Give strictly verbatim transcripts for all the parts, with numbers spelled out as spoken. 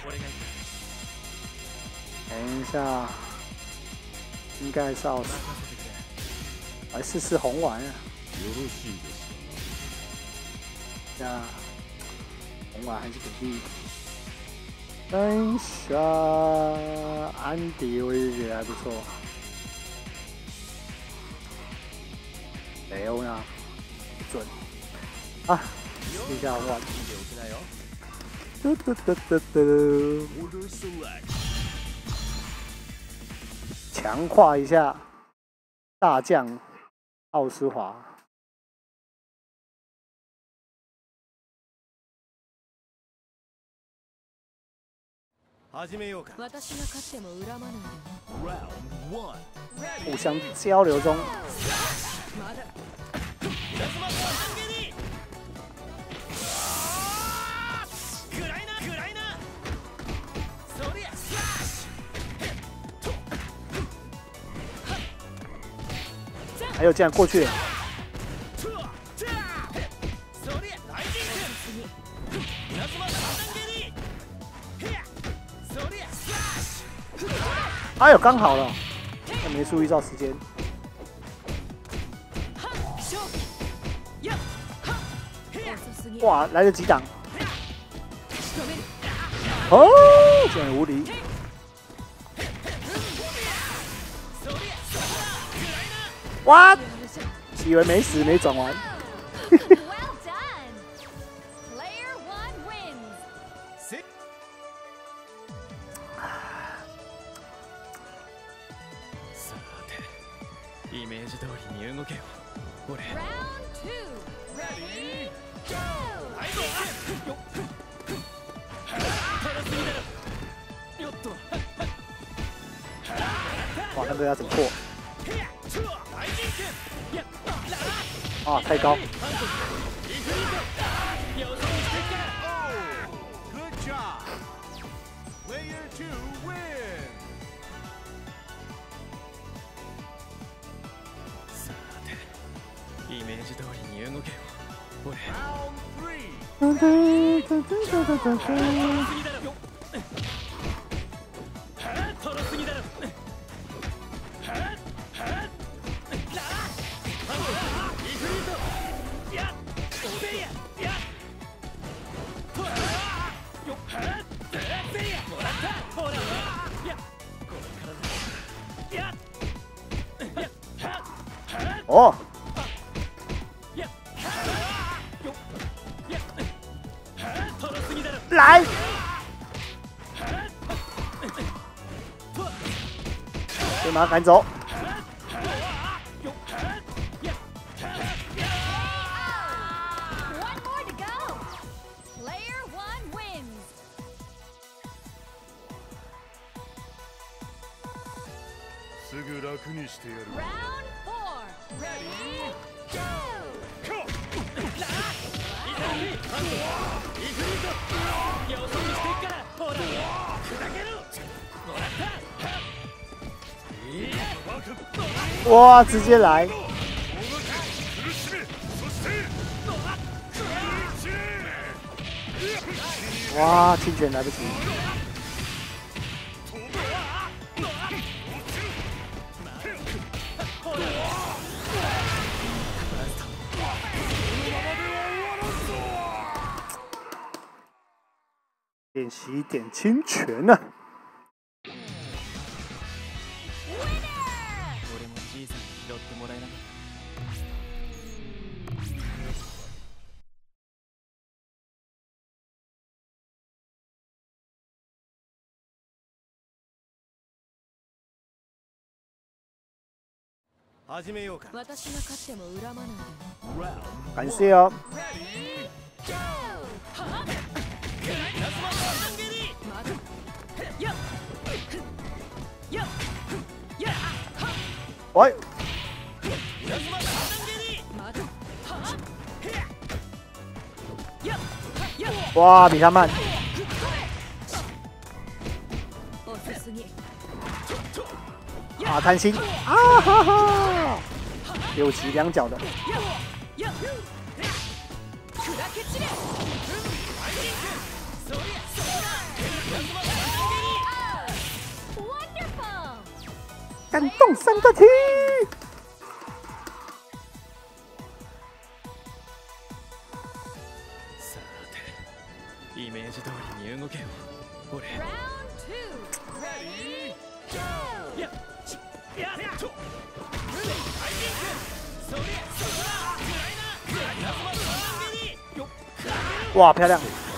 等一下，应该是要死。来试试红丸啊！呀，红丸还是给力。等一下，安迪我也觉得还不错。雷欧呢？不准。啊，试一下红丸。嘟嘟嘟嘟嘟。强化一下大将奥斯华。互相交流中。还有这样过去。哎呦，刚好了，没注意到时间。哇，来了几档。哦，这样无敌。哇！以为没死，没转完。 イメージ通りに動けよ。俺。 哇，那个要怎么破？啊，太高！ イメージ通りに動けよ。俺。 哦。来。先把他赶走。 すぐ楽にしてやる。 哇，直接来！哇，清泉来不及。练习一点清泉呢、啊。感谢哦。喂。哇，比他慢。啊，贪心！啊哈哈！六级两脚的。 感动三个 T。 さて、イメージ通りに動けよ、俺。 哇，漂亮！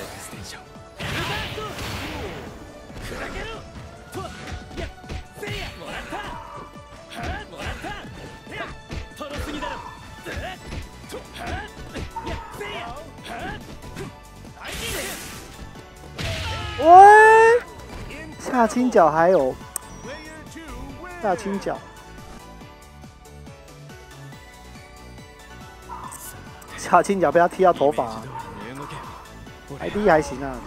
喂，下清角还有下清角，下清角被他踢到头发、啊。I D 还行啊。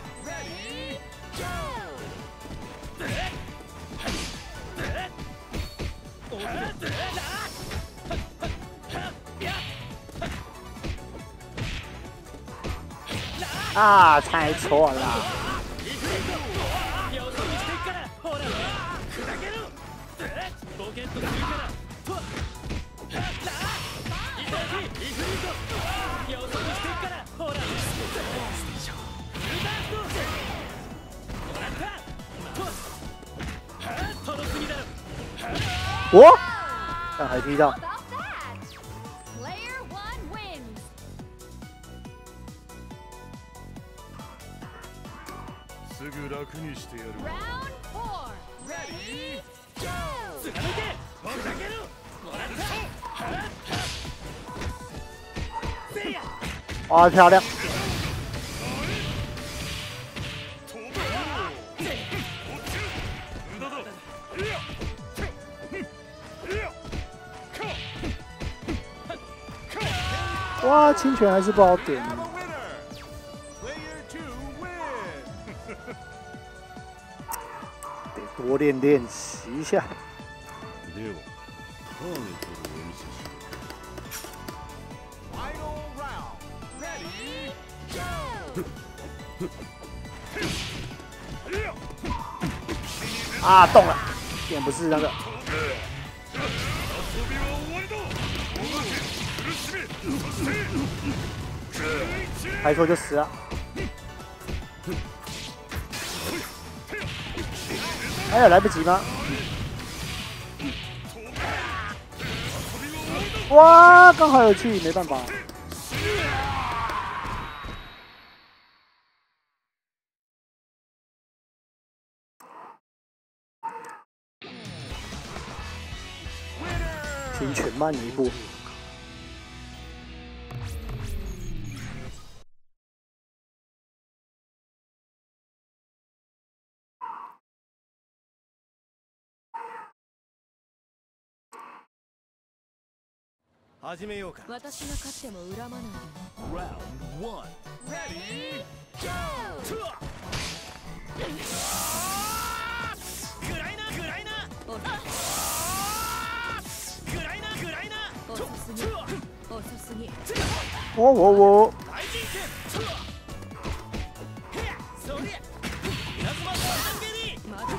啊，猜错了。我，但还踢到。 すぐ楽にしてやる。 哇，漂亮！哇，侵权还是不好点呢。得多练练习一下。啊，动了，也不是那个。开错就死了。哎呀，来不及吗？哇，刚好有气，没办法。侵权慢一步。 始めようか。 私が勝っても恨まないで。 Round one. Ready? Go! グライナグライナ。グライナグライナ。 遅すぎ。遅すぎ。 我我我。 大人剣。へや、そりゃ。稲妻の半蹴り。 まだ。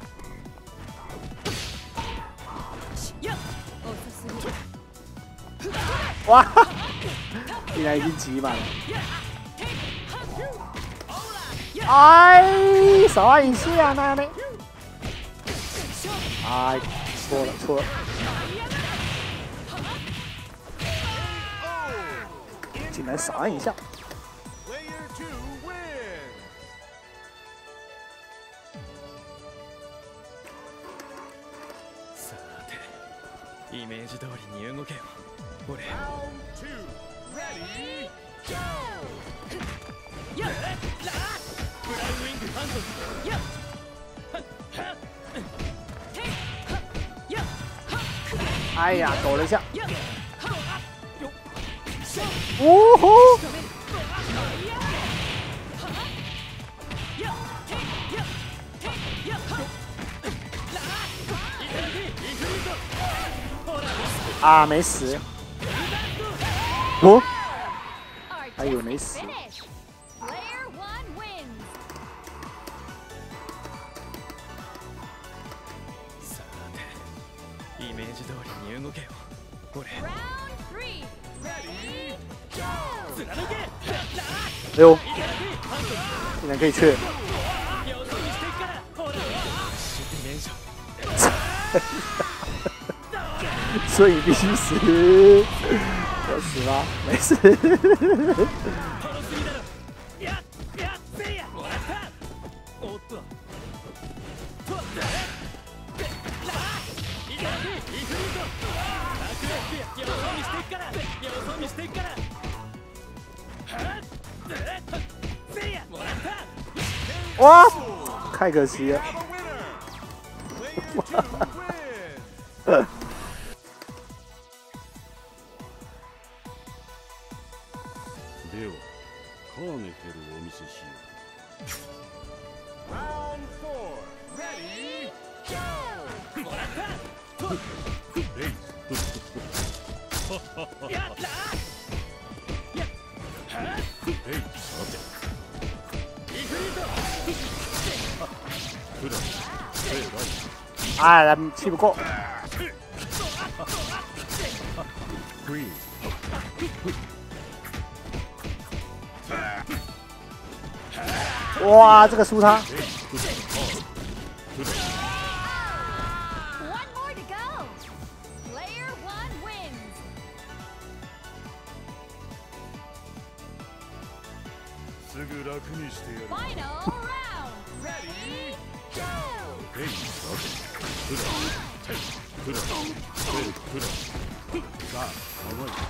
や、遅すぎ。 哇！竟然已经挤满了。哎，少按一下那呢？哎，错了错了。竟然少按一下。 さて、イメージ通りに動けよ。俺。 哎呀，抖了一下。哦吼！啊，没死。我还以为没死。 さて、 ージ通りに動けよ俺 Round three. Ready? 貫け哎呦，竟然可以去！ よそ見してっからほら失念者所以必须死。要死吗？没事。 楽しみだろややせいやもらったおっととでラいかにイフリート楽でよそ見してっからよそ見してっからはっでせいやもらった哇，太可惜了。 ではカーネヘルをお見せしよう。 Round four. Ready? Go! もらったとレイズやったやはっレイズさてイフリート普段セイライ哎，咱们气不够。 クイーン哇，这个输他。 One more to go. Player one wins. すぐ楽にしてやる。 Final round. Ready? Go. レイズさて普段普段セイ普段さあ甘い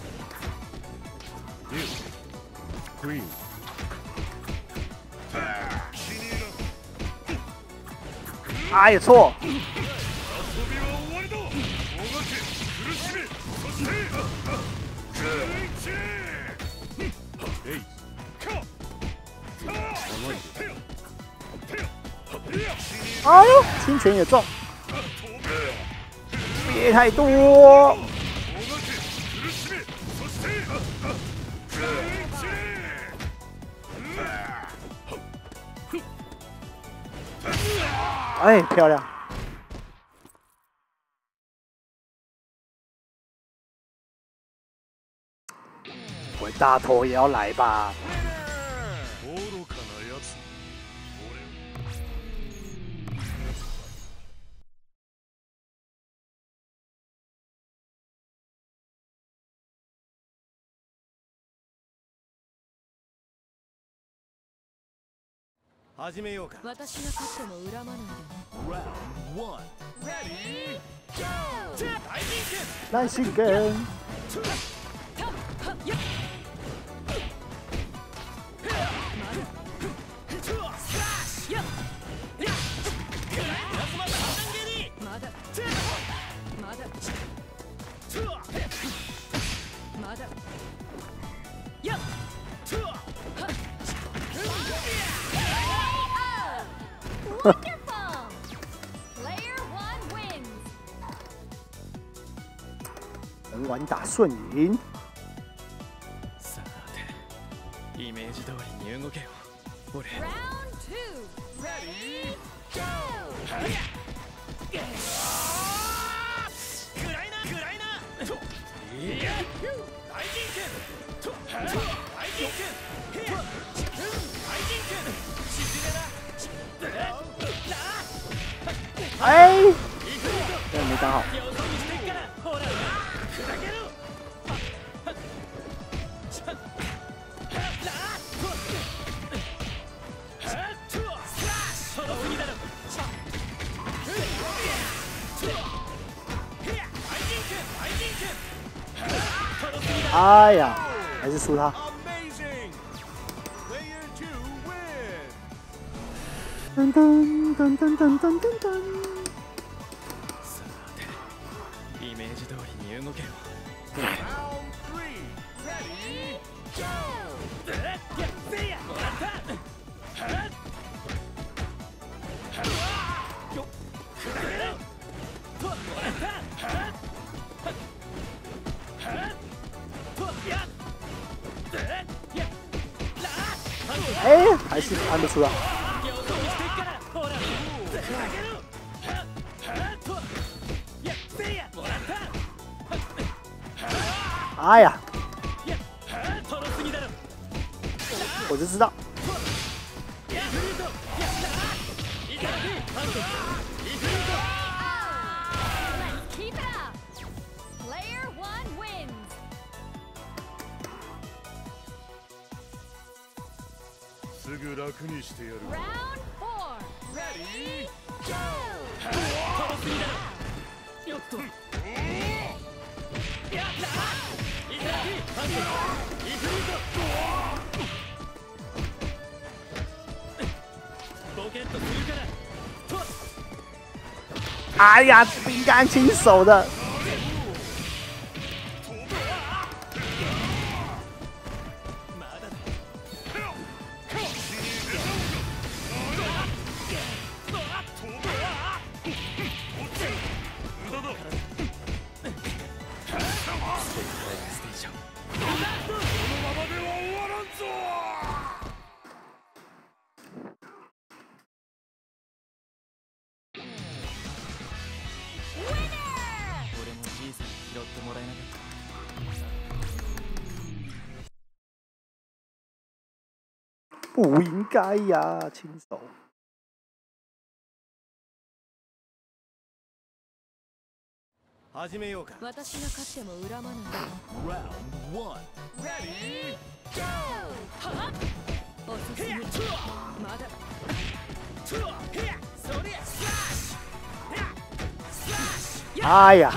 デュークイーン哎呀，错。 遊びは終わりだ。もがけ苦しめそしてレイズ甘い哎呦，侵权也中，别太多。哎，漂亮！我大头也要来吧？ 愚かなやつ。 始めようか私が勝っても恨まないでね。 Round one. Ready? Go! 大人気来新根， まだまだまだやっ Wonderful! Player one wins. 能玩打顺赢。 さてイメージ通りに動けよ俺 Round two. Ready? Go! くらいなくらいなといや大人気と大人気大人気しびれな哎，这没打好。 よそ見してっからほら砕けろ哎呀，还是输他。 Amazing! Player two win! 噔噔噔噔噔噔噔噔。 さてイメージ通りに動けよ Round three. Ready? Go! Ya, see ya! もらったはっよっ砕けろともらったはっはっとやっやら哎，还是按不出来。 よそ見してっからほら砕けろはっはっとやっせいやも哎呀，我就知道。 すぐ楽にしてやる。 Round four. Ready, go! よっと。ボケットするから。 哎呀，饼干亲手的。 不应该呀，亲手。 始めようか。 私が勝っても恨まない。 Round one. Ready, go! 遅すぎ。まだ。 それ。 哎呀！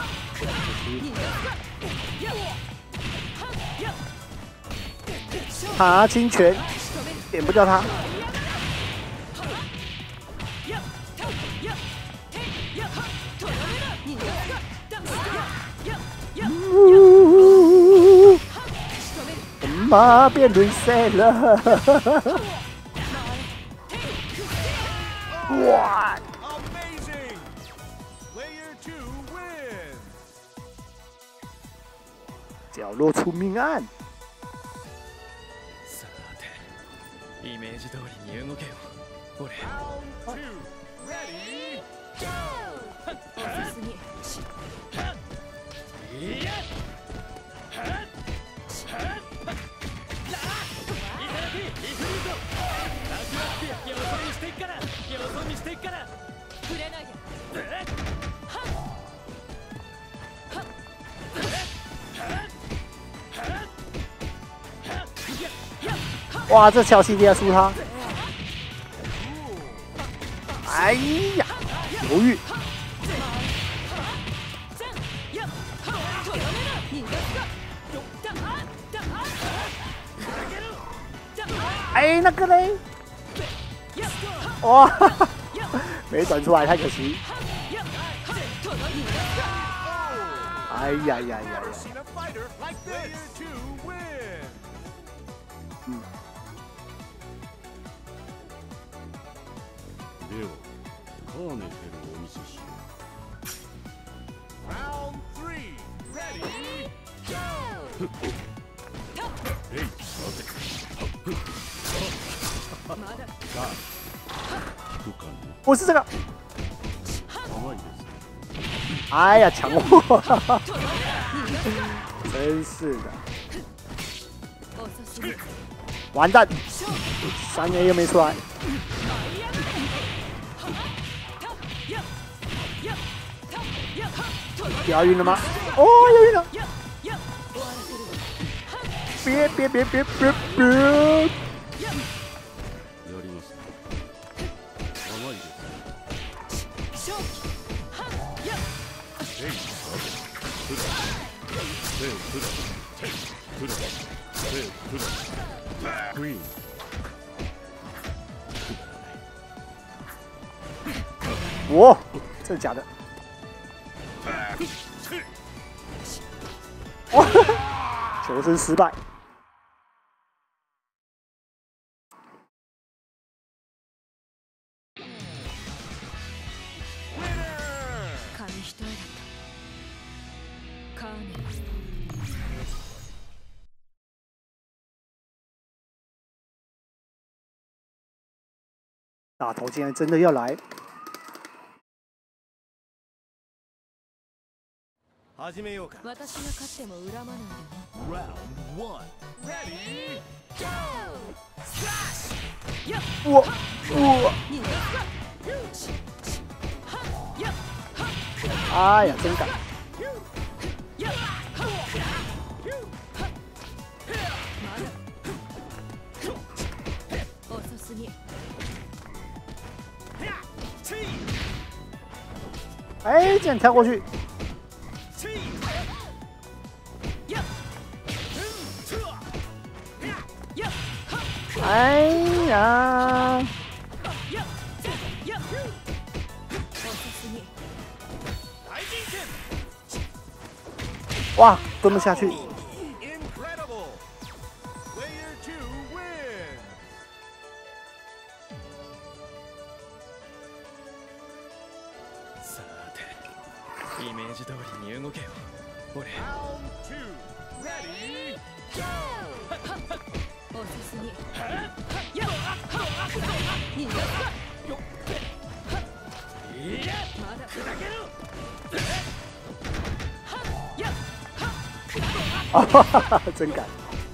啊，侵权，点不掉他。呜，妈变reset了！哇！ Amazing! Player two win! 角落出命案。 さて、イメージ通りに動けよ。俺。 Round two. Ready, go! 遅すぎ。 哇，这小系列输他！哎呀，犹豫。 哎，那个嘞，哇，没转出来，太可惜。哎呀呀呀呀！ Seen a fighter like this. Player two win. 嗯。 では、カーネフェルをお見せしよう。Round three. Ready, go! えい、待て。 まだ。 不可能。 不是这个。 甘いです。 哎呀，抢我！真是的，完蛋，三 A 又没出来，要晕了吗？哦，要晕了！别别别别别别！ やります。甘いです。えい、待て。ふら。せい、ふら。ふら。せい、ふら。クイーン。 我，真的假的？哇，求生失败。 紙一重だったカーネル。 大头竟然真的要来！ 始めようか。 私が勝っても恨まないでね。 Round one. Ready? Go! うわうわ哎呀，真敢！ 遅すぎ。 哎，竟然跳过去！哎呀！哇，蹲不下去。 Incredible! Player two wins! さてイメージ通りに動けよ俺。 Round two. Ready? Go! 遅すぎ。まだ砕けろ。 啊哈哈哈，真敢！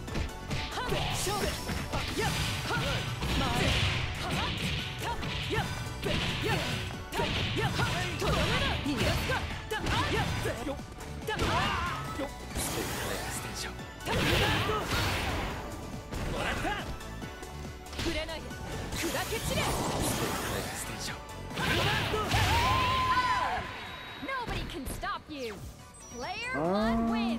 触れないで。砕け散れ。 Nobody can stop you. Player one wins.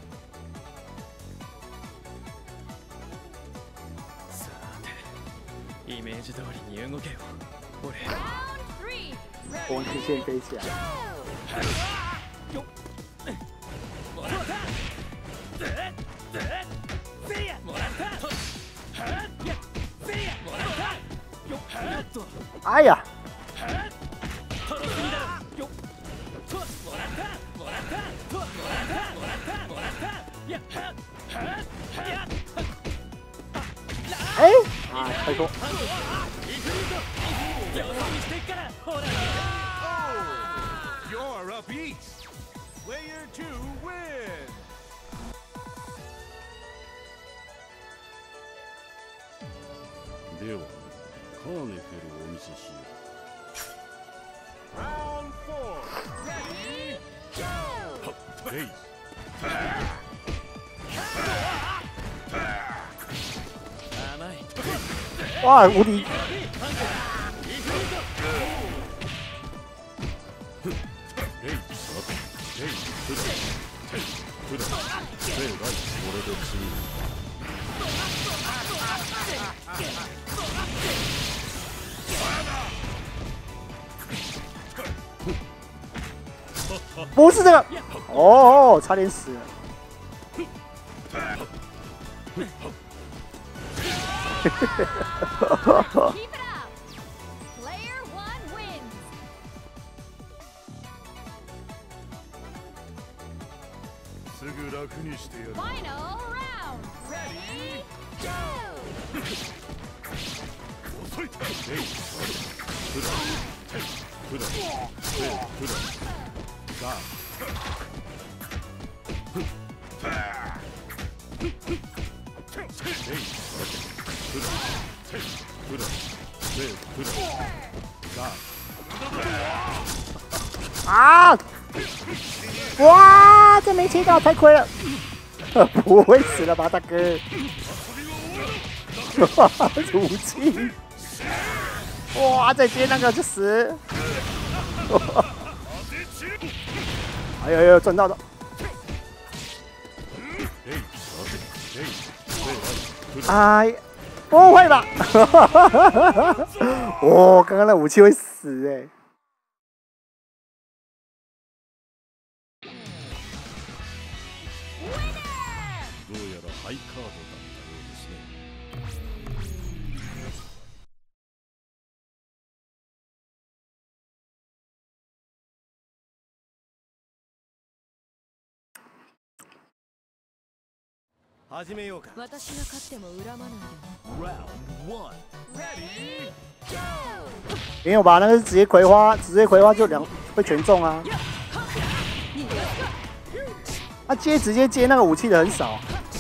さてイメージ通りに動けよ俺。 Round three. 我们直线飞起来。 哎呀！ 哎，啊，太多！ You're a beast! Player two wins! ではカーネフェルをお見せしよう。 Round four. Ready? Go! レイ甘い。 哇，无敌！ レイさてレイフラフラレイライこれで死ぬ。 不是这个，哦，差点死了。 Keep it up. Player one wins. すぐ楽にしてやる。 Final round. Ready? Go! 遅い。レイさてフラフラレイフラガー啊！哇，这没切到，太亏了。不会死了吧，大哥？武器！哇，再接那个就死！哎呦呦，赚到了！哎，不会吧？哦，刚刚那武器会死哎、欸。 どうやらハイカードだったようですね。 始めようか。 私が勝っても恨まないでね。 Round one. Ready? Go! 没有吧？那个是直接葵花，直接葵花就两会全中啊！ 他接直接接那个武器的很少。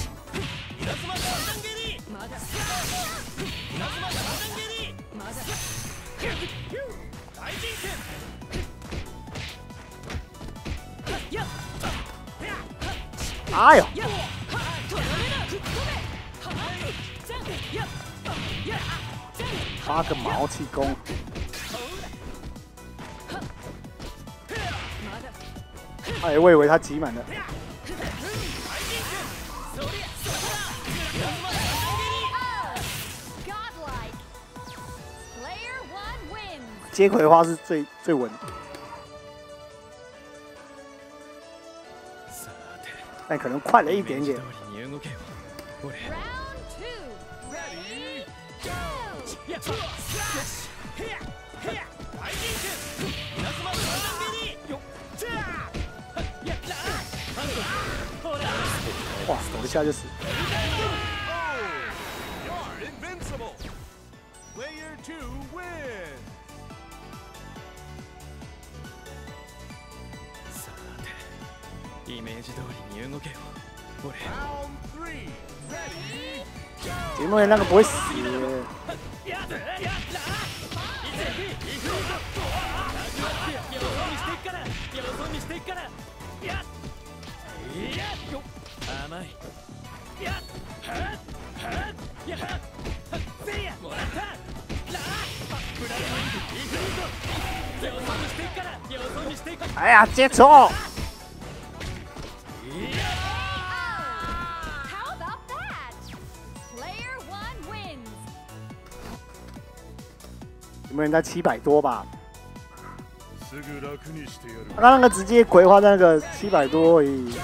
哎呦！发个毛气功！哎，我以为他挤满了。接葵花是最最稳的，但可能快了一点点。哇，手一下就死。 イメージ通りに動けよ。俺。 节目那个不会死。 甘い。 哎呀，接错！ 有没有人在七百多吧？他刚那个直接葵花在那个七百多而已。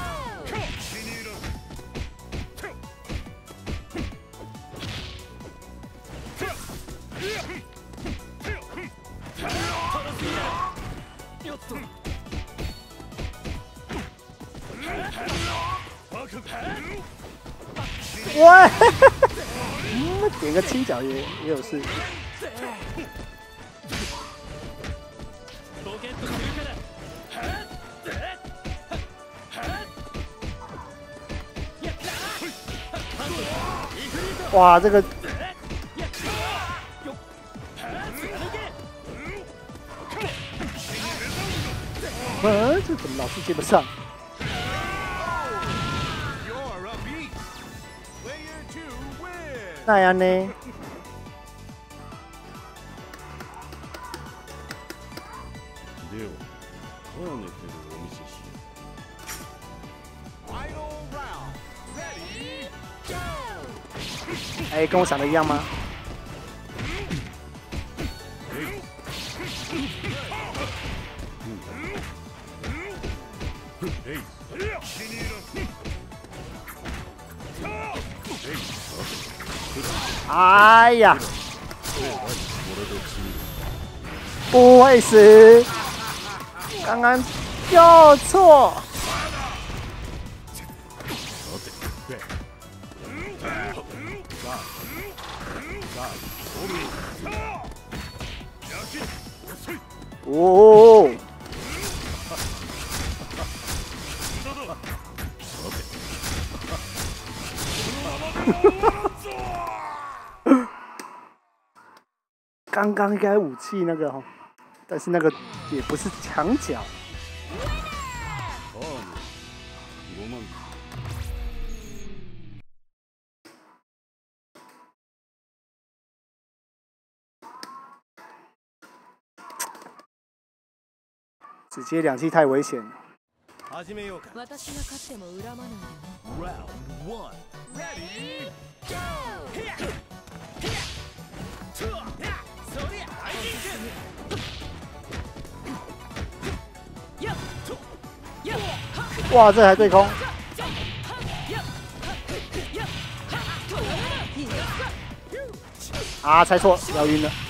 喂，嗯，点个轻脚也也有事。 哇，这个，嗯，这怎么老是接不上？那样呢？哎，跟我想的一样吗？哎呀，不会死，刚刚跳错。 哦，刚刚应该武器那个哈，但是那个也不是墙角。直接两气太危险。 始めようか。 私が勝っても恨まないよ。 Round one. Ready? Go. そりゃ、アイリンク。 哇，这还对空。啊，猜错，要晕了。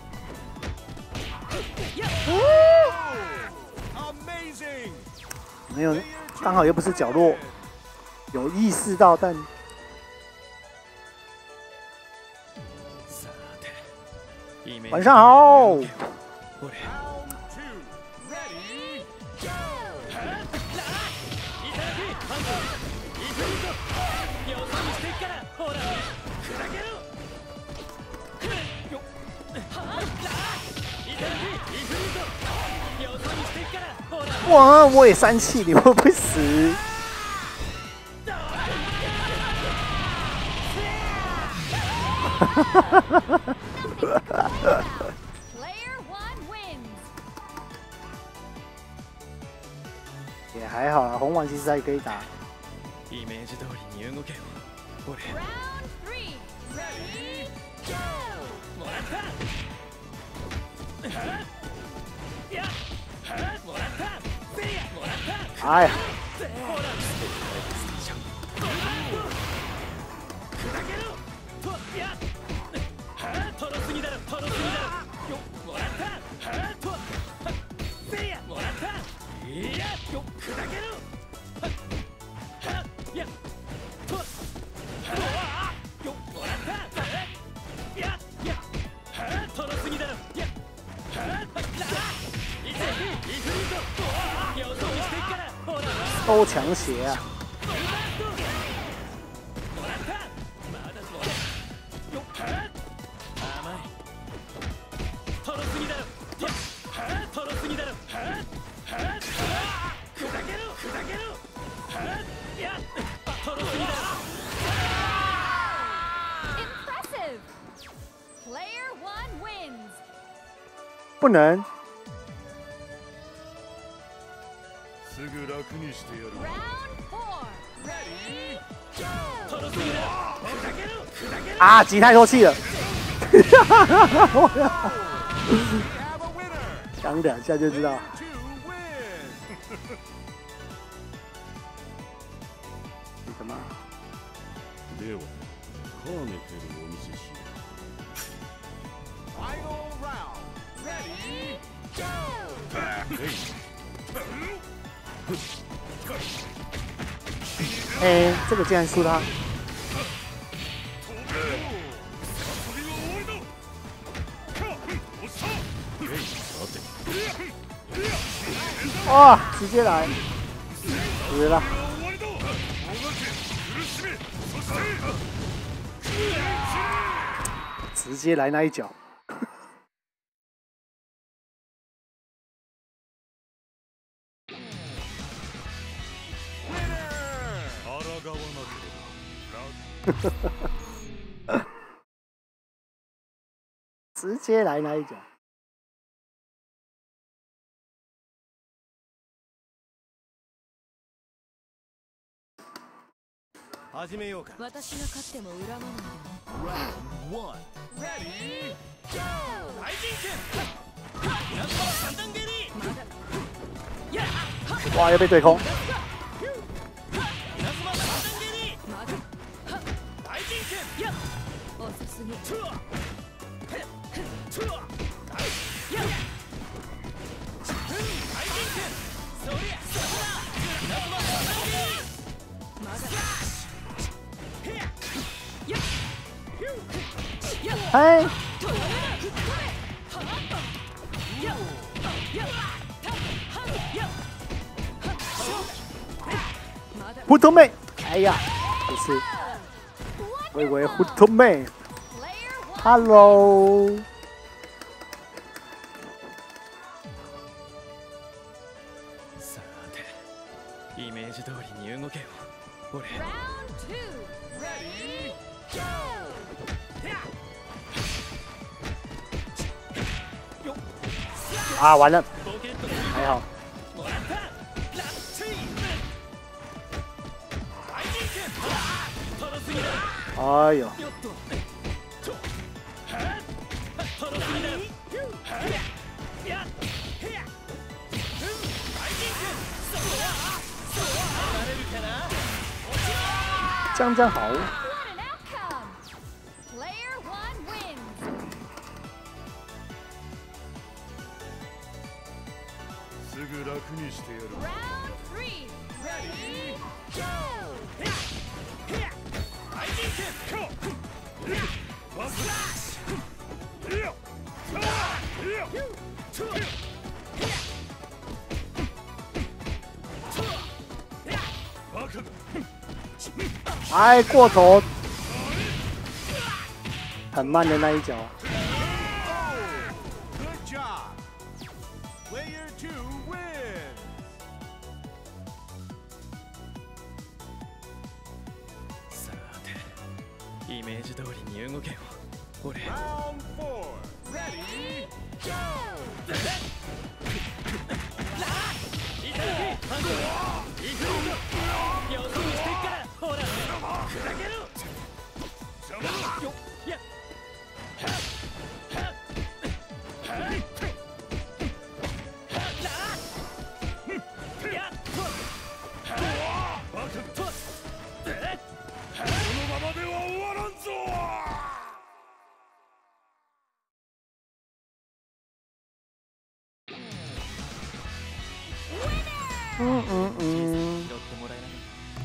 Amazing! 没有，刚好又不是角落，有意识到，但晚上好。哇！我也生气，你会不会死？也还好啦，红丸其实还可以打。 イメージ通りに動けよ。俺。 哎呀！都强斜啊！不能。 すぐ楽にしてやる。 啊！挤太多气了，讲两下就知道。你什么？ では、カーネテルをお見せしよう。Final round. Ready? Go. 哎，这个竟然输他！哇、哦，直接来，死了！直接来那一脚。直接来那一脚。 始めようか。 私が勝っても恨まないでね。 Round one. Ready? Go. 大人剣。ナンバー三段蹴り。 哇，又被对空。 遅すぎ。 哎。胡同妹，哎呀，不是，我以为胡同妹。Hello。 さて、イメージ通りに動けよ。俺。 啊，完了，还好。哎呦！这样这样好。 すぐ楽にしてやる。 Round three. Ready, go! 哎，过头，很慢的那一脚。 Good job. Player two wins. さて、イメージ通りに動けよ。俺。 Round four. Ready, go. よそ見してっからほら砕けろよっやっこのままでは終わらんぞ。 嗯嗯嗯。 拾ってもらえない。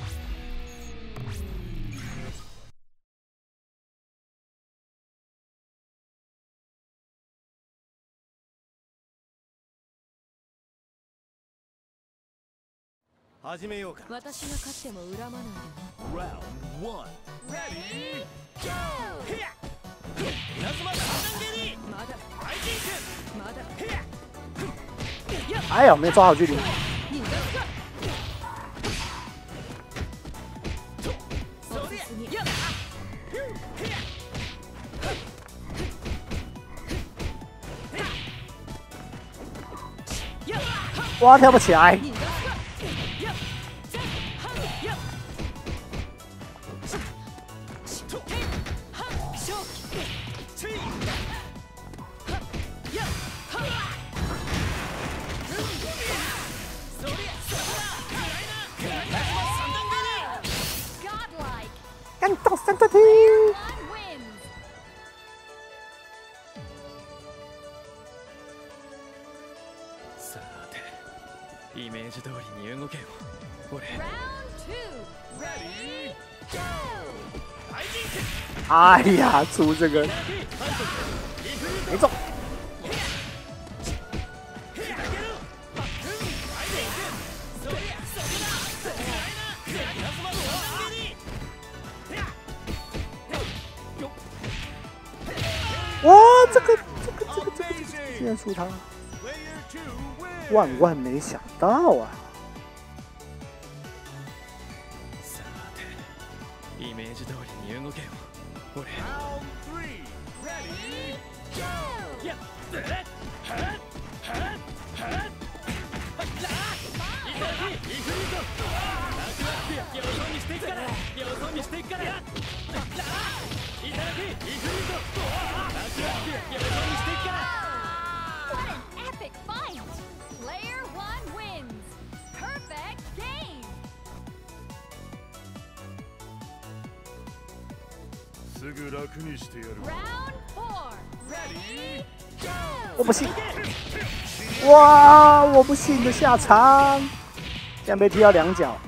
始めようか。 私が勝っても恨まないでね。 Round one. Ready, go. へや。稲妻三段蹴り。 まだ相手まだへや。 哎呦，没抓好距离。 你が遅すぎ。 やっ。へや。やっ。 哇，跳不起来。 你が干到三个厅。 One wins. さて、イメージ通りに動けよ。俺。 Round two. Ready, go. 哎呀，出这个没中。哇，这个这个这个这个竟然输他， Player two wins. 万万没想到啊！ さて、イメージ通りに動けよ。俺。 Round three. Ready, go. やっ。はっはっはっ。いただき、イフリート。ワクワクや。よそ見してっから。よそ見してっから。いただき、イフリート。ワクワクや。よそ見してっから。 What an epic fight! Player one wins. Perfect game. すぐ楽にしてやる。 Round four. Ready, 我不信，哇，我不信的下场，竟然被踢到两脚。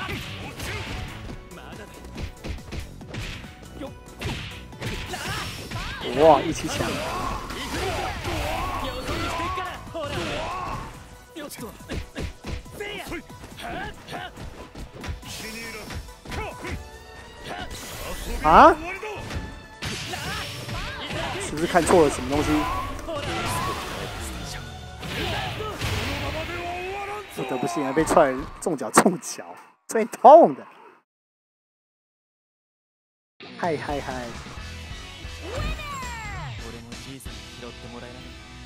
まだだ。よっ。 哇，一起抢！ よそ見してっからほらよっとせいやはっはっ気に入らん。 啊？ 終わりだ。 是不是看错了什么东西？不得不信啊，被踹中脚中脚，最痛的。嗨嗨嗨！ 俺もじいさんに拾ってもらえない。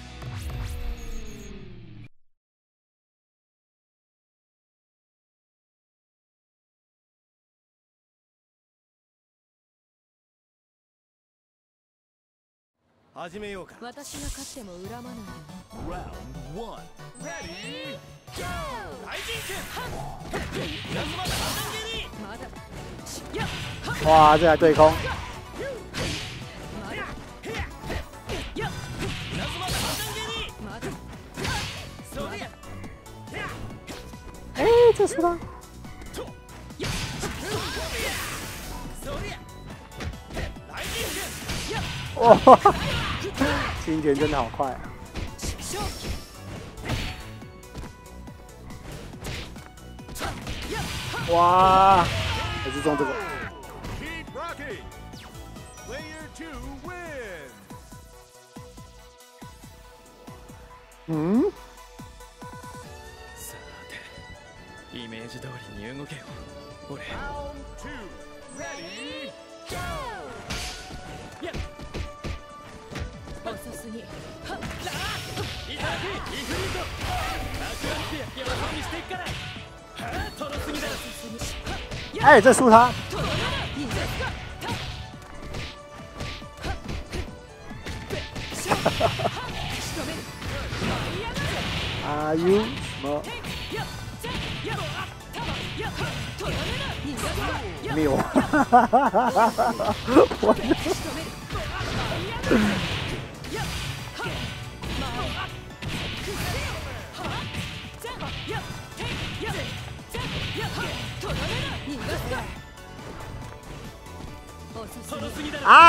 始めようか。 私が勝っても恨まないでね。 Round one. Ready, go. 大人剣。稲妻三段蹴り。 まだやっ。 哇，这还对空， まだや稲妻三段蹴り。 まだそれや。 这输了。哇，金拳真的好快啊！哇，还是中这个。 Keep rocking. Player two wins. 嗯？ さて、イメージ通りに動けよ。俺。 Round two. Ready? Go. 遅すぎ。 いただきイフリートアクアンティアよそ見してっからはあトロすぎだ哎，这输他。啊 you 什么？没有。我。啊！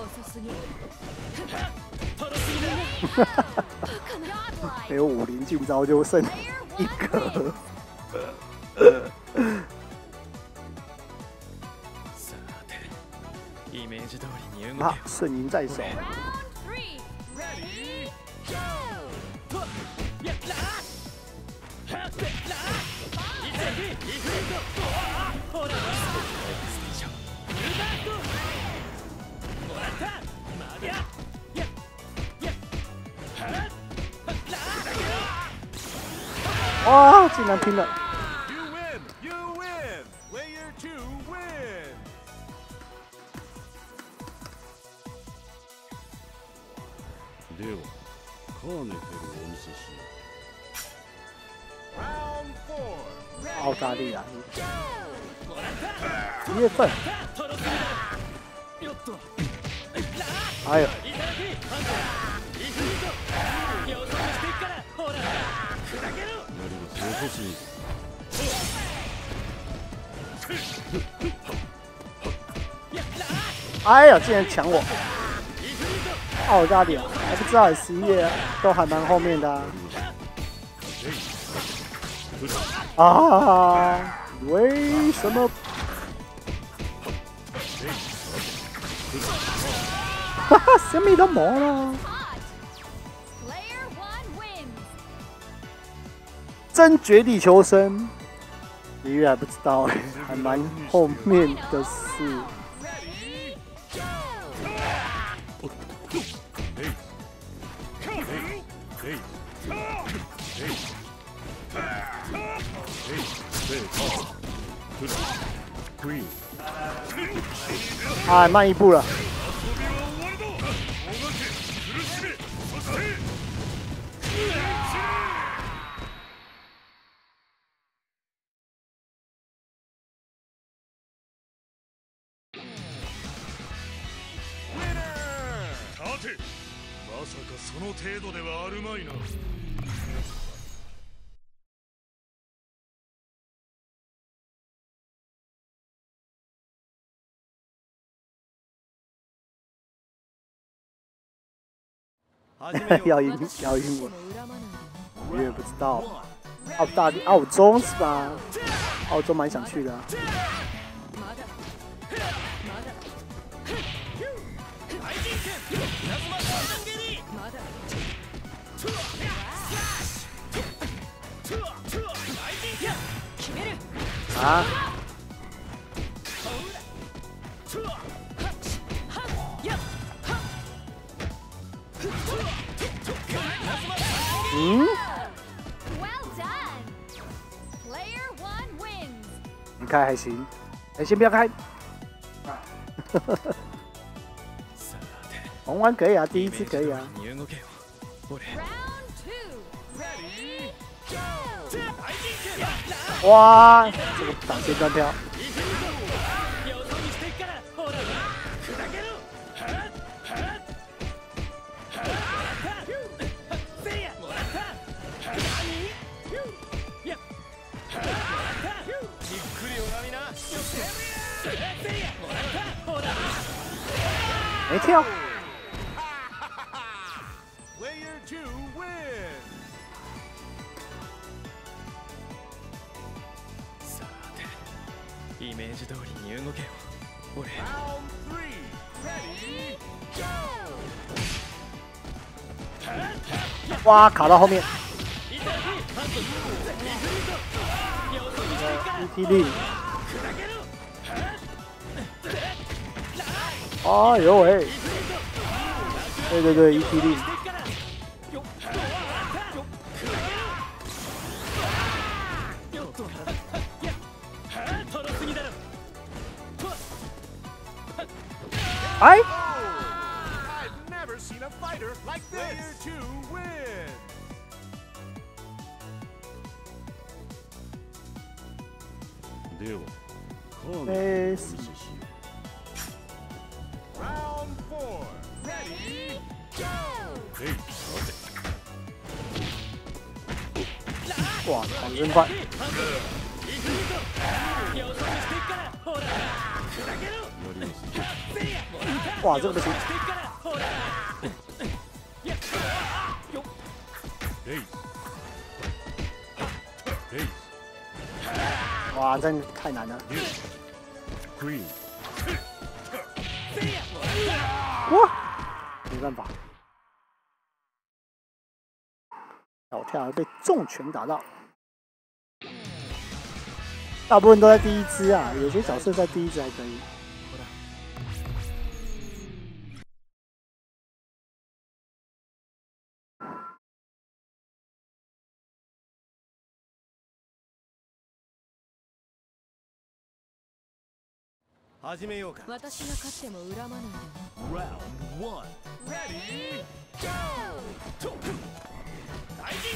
没有武林进招就剩一个。啊，顺赢在手。 哇！竟然拼了！ You win. You win. Player two wins. では、カーネフェルをお見せしよう。Round four. 澳大利亚一月份。哎呦！哎呀，竟然抢我！澳大利亚还不知道，十一月都还蛮后面的啊。啊，为什么？哈哈，什么都没了。真绝地求生，十一月还不知道哎，还蛮后面的事。 哎，慢一步了。 待て、まさかその程度ではあるまいな。 要赢要赢我，我也不知道。澳大利澳洲是吧？澳洲蛮想去的、啊。啊！嗯？你开还行，哎，先不要开。红丸可以啊，第一次可以啊。哇，这个挡线断跳。 还跳。 Player two win. さてイメージ通りに動けよ俺。 Round three. Ready, go. 哇，卡到后面。E T 力。哎呦喂！对对对 ，E T 力。哎！ I've never seen a fighter like this. Player two win. では、カーネえーお見せしよう。Round four. Ready, go. へい、待て。 哇，跑得真快！哇，这个不行！ へい。へい。 哇，这太难了。 Queen。 哇，没办法，小跳还被重拳打到。大部分都在第一只啊，有些角色在第一只还可以。 始めようか。 私が勝っても恨まないでね。 Round one. Ready, go. 大人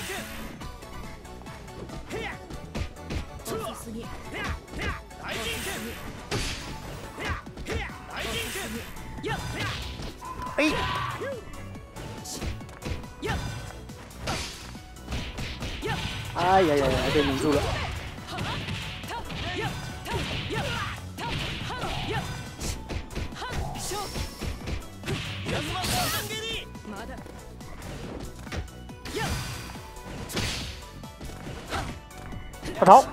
拳。へや。 遅すぎ。 へやへや。大人拳。へやへや。大人拳。よっへや。 哎， よっ。よっ。 哎呀呀呀，被拧住了。 まだ。 快逃！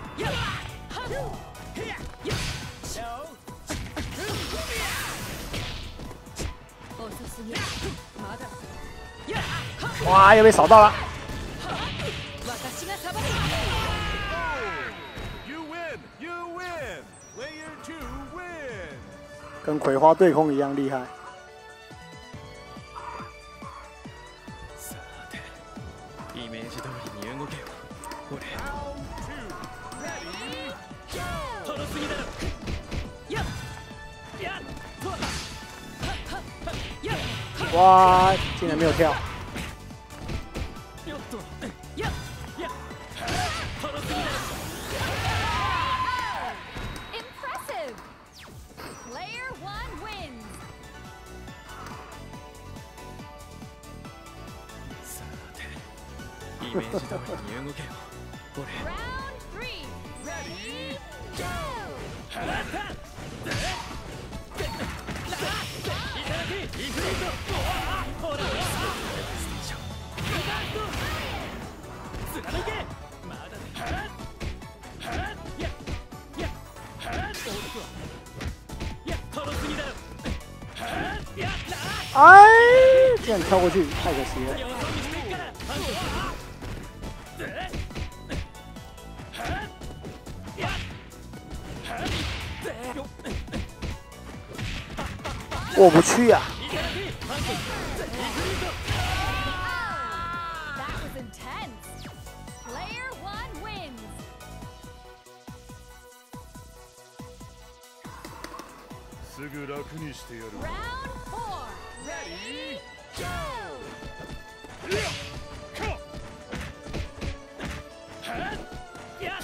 遅すぎ。まだ。 哇，又被扫到了。 私がさばく。 You win. You win. Player two win. 跟葵花对空一样厉害。 さてイメージ通りに動けよ俺。 Round two. Ready, go. とろすぎだろ。やっやっとはっはっはっやっ哇，竟然没有跳。 よっとやっやっとろすぎだろ。 Impressive! Player one wins. さてイメージ通りに動けよ俺。 Round three. Ready, go. いただきイフリート。ほらほら。貫け。まだね。はっはっややはっ大きくは。やとろすぎだろ。はっやった。 哎，竟然跳过去，太可惜了。 よそ見してっからハンドではっやはっでよ过不去啊！ いただきハンドイフリート。 That was intense. Player one wins. すぐ楽にしてやる。 Round four. Ready, go. はっやっ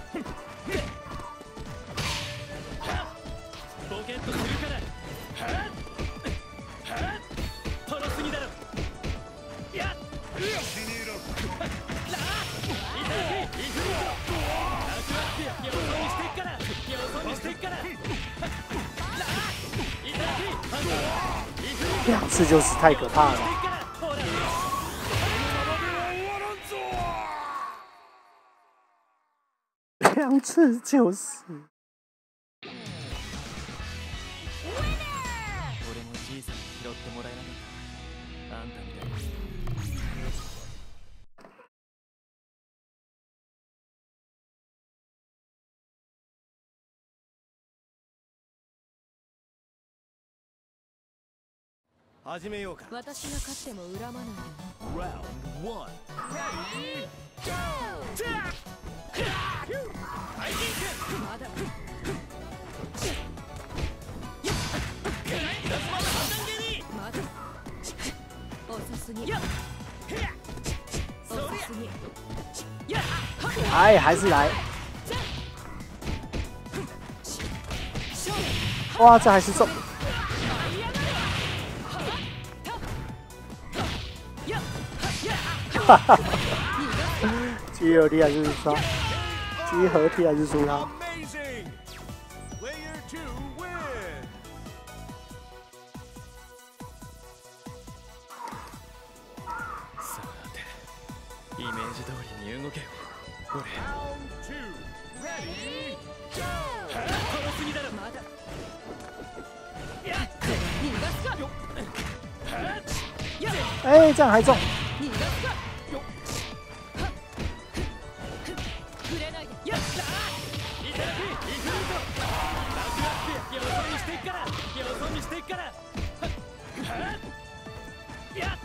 ポケットするからはっはっとろすぎだろ。やっ死に入らん。 いただきイフリート。アクアってよそ見してっからよそ見してっからいただきハンドイフリート。 两次就死太可怕了。两次就死。 俺もじいさんに拾ってもらえなかった。あんたみたいに。 始めようか。 私が勝っても恨まないでね。 Round one. Ready, go! まだまだ遅すぎ遅すぎ哎，还是来。哇，这还是中。哈哈，集合体还是输，集合体还是输他。 Amazing! Player two wins! さて、イメージ通りに動けよ。俺。 Round two. Ready, go! 殺すぎだろまだ逃がすか哎，这样还中。 逃がすか触れないでやったいただきイフルートバックアップよそ見してっからよそ見してっからやっ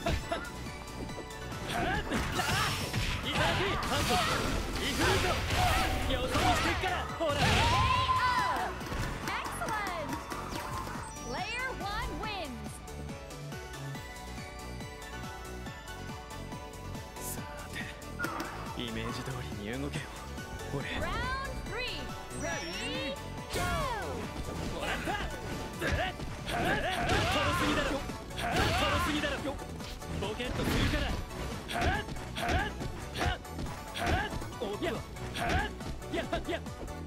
いただきハンコイフルートよそ見してっからほら Excellent! Player one wins. さて、イメージ通りに動けよ。俺。 Round three. Ready, go! もらった殺すぎだろ殺すぎだろボケッとするからおっとやや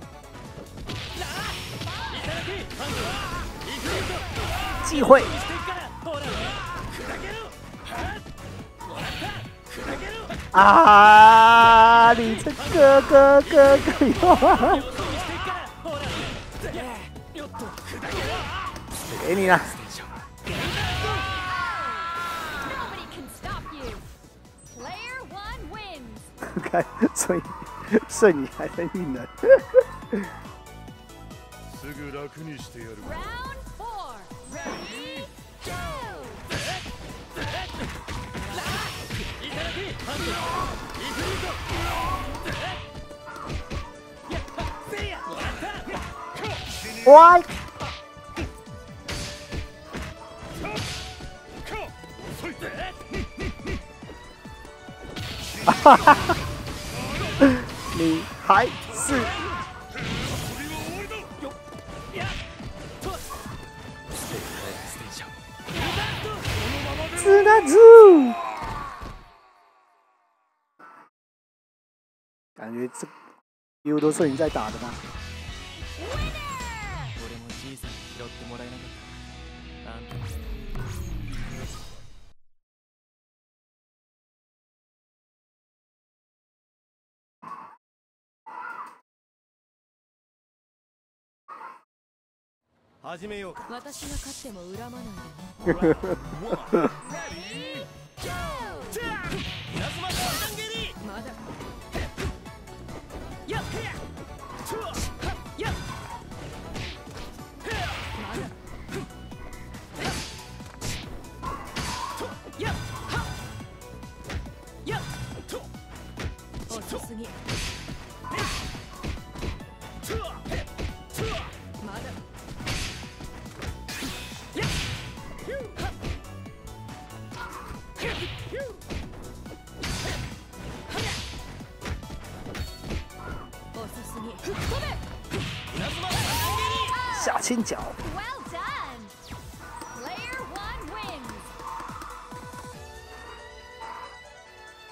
いただきハンドイフルート机会。 してっからほら砕けろもらった砕けろ啊！你这哥哥哥哥哟！ よそ見してっからほらよっと砕けろ给你了。 Nobody can stop you. Player one wins. 看，所以瞬移还在运能。 すぐ楽にしてやる。 Round four. Ready, go! いただきハンドイフルートやっせいやもらったわい！哈哈哈！你还是只能住。感觉这 U 都是你在打的吗？ 俺もじいさんに拾ってもらえなかった。あんたみたいに。 始めようか。 私が勝っても恨まないでね Ready, go! 稲妻ガンゲリまだやっへやつわやっまだやっはやっ遅すぎまだ遅すぎ下青脚。 Well done. Player one wins.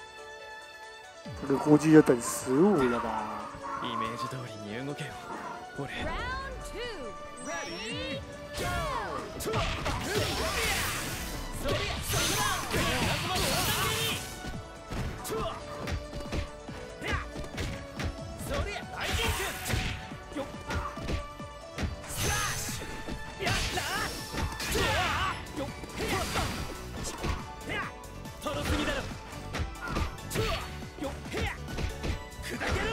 这个估计就等十五了吧？ イメージ通りに動けよ。 俺 Round two. Ready? Go! そりゃそりゃ謎の三段蹴りとわそりゃライジングよっスラッシュやったとわよっトロすぎだろとわよっへや砕けるライジング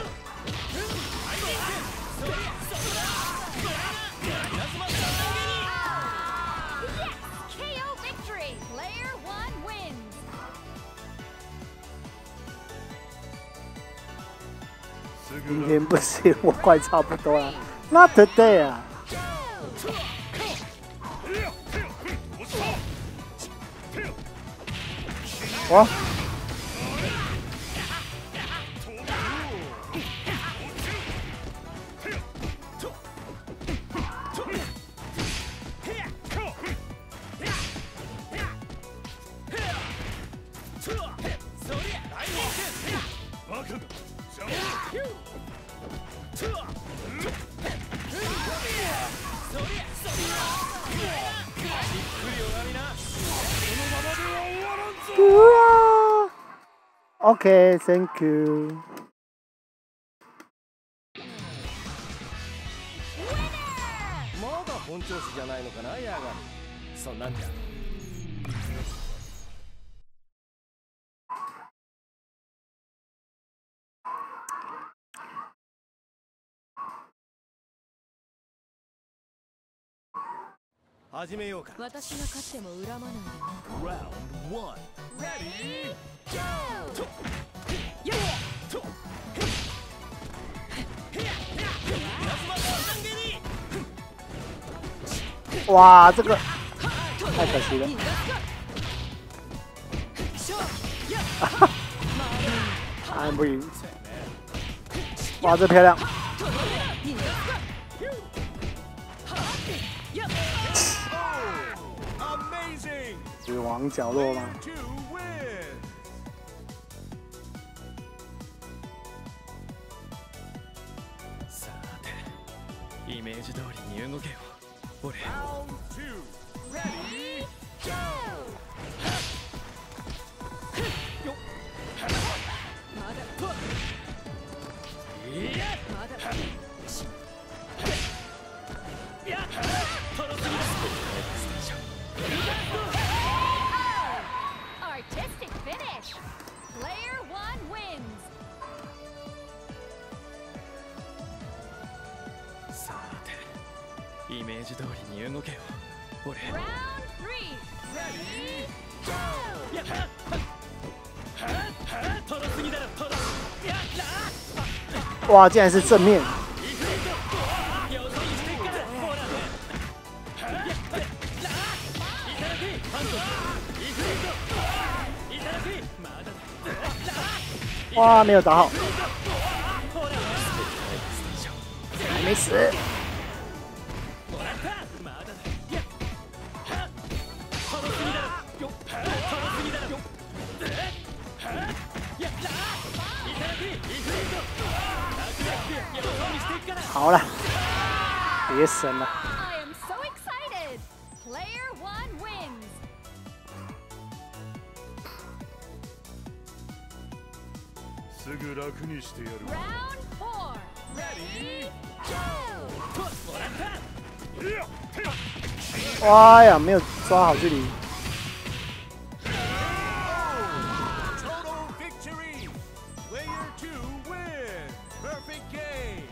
そりゃそりゃ稲妻三段蹴り Yes! K O victory! Player one wins! 今天不行，我快差不多了。Not today 啊！我。Okay, thank you. まだ本調子じゃないのかな、ヤガン。そんなんじゃ。始めようか。 私が勝っても恨まないでね。 Round one. Ready? Go! やっと哇，这个太可惜了。按不赢。哇，这漂亮。死亡角落吗？ さて、イメージ通りに動けよ。俺。 Artistic finish. Player one wins. さて、イメージ通りに動けよ。俺。 Round three. Ready? Go! やったトロすぎだろトロやった哇，竟然是正面。哇，没有打好，还没死。好了，别神了。 I am so excited. Player one wins. すぐ楽にしてやる。 Round four. Ready? Go! 哇呀，没有抓好距离。 Total victory! Player two win! Perfect game!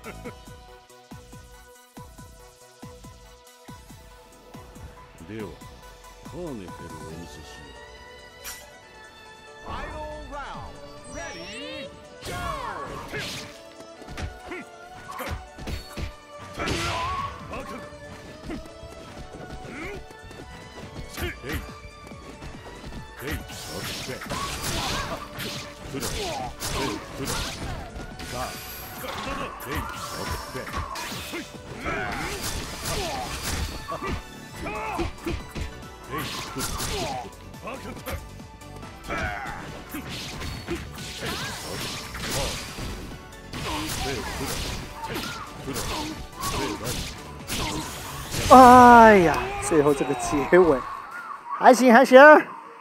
では、カーネフェルをお見せしよう。 Final round! Ready? Go! ヘイヘイオッケーフラヘイフラさあヘイオッケーヘイフラバカだヘイフラヘイフラ哎呀，最后这个结尾还行还行，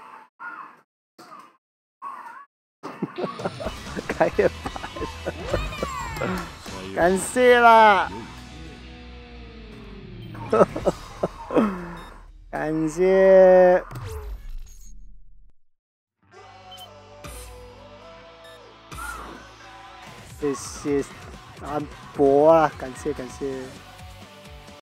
开也牌了，感谢啦，感谢。谢谢安博啊，感谢感谢。